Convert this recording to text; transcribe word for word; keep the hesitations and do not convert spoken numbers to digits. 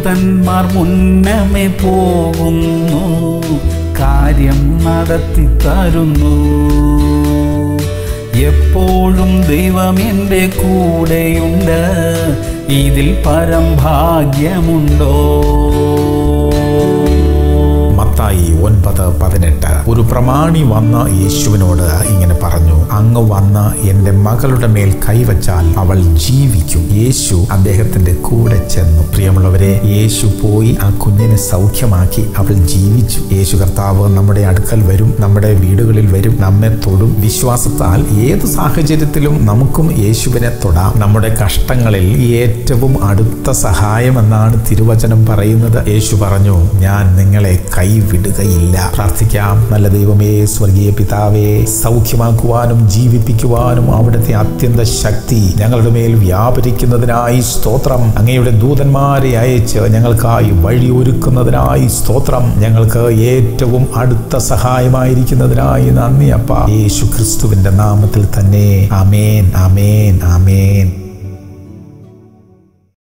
ദൂതന്മാർ മുന്നമേ പോകുന്നു, കാര്യം നടത്തി തരുന്നു. എപ്പോഴും ദൈവം എൻ്റെ കൂടെയുണ്ട്, ഇതിൽ പരം ഭാഗ്യമുണ്ടോ? മത്തായി ഒൻപത് പതിനെട്ട്. ഒരു പ്രമാണി വന്ന യേശുവിനോട് ഇങ്ങനെ പറഞ്ഞു, അങ്ങ് വന്ന് എൻ്റെ മകളുടെ മേൽ കൈവച്ചാൽ അവൾ ജീവിക്കും. യേശു അദ്ദേഹത്തിന്റെ കൂടെ ചെന്നു. പ്രിയമുള്ളവരെ, യേശു പോയി ആ കുഞ്ഞിനെ സൗഖ്യമാക്കി, അവൾ ജീവിച്ചു. യേശു കർത്താവ് നമ്മുടെ അടുക്കൽ വരും, നമ്മുടെ വീടുകളിൽ വരും, നമ്മെ തൊടും. വിശ്വാസത്താൽ ഏത് സാഹചര്യത്തിലും നമുക്കും യേശുവിനെ തൊടാം. നമ്മുടെ കഷ്ടങ്ങളിൽ ഏറ്റവും അടുത്ത സഹായം എന്നാണ് തിരുവചനം പറയുന്നത്. യേശു പറഞ്ഞു, ഞാൻ നിങ്ങളെ കൈവിടുകയില്ല. പ്രാർത്ഥിക്കാം. നല്ല ദൈവമേ, സ്വർഗീയ പിതാവേ, സൗഖ്യമാക്കുവാനും ജീവിപ്പിക്കുവാനും അവിടുത്തെ അത്യന്ത ശക്തി ഞങ്ങളുടെ മേൽ വ്യാപരിക്കുന്നതിനായി സ്തോത്രം. അങ്ങയുടെ ദൂതന്മാരെ അയച്ച് ഞങ്ങൾക്കായി വഴി ഒരുക്കുന്നതിനായി സ്തോത്രം. ഞങ്ങൾക്ക് ഏറ്റവും അടുത്ത സഹായമായിരിക്കുന്നതിനായി നന്ദി അപ്പ. യേശു ക്രിസ്തുവിന്റെ നാമത്തിൽ തന്നെ. ആമേൻ, ആമേൻ, ആമേൻ.